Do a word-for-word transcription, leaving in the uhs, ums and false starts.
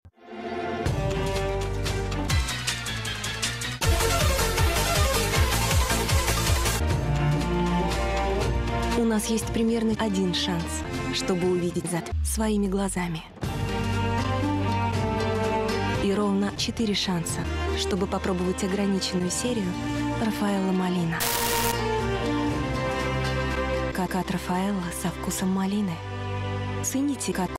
У нас есть примерно один шанс, чтобы увидеть зад своими глазами. И ровно четыре шанса, чтобы попробовать ограниченную серию Рафаэлло Молина. Как от Рафаэлло со вкусом малины. Цените как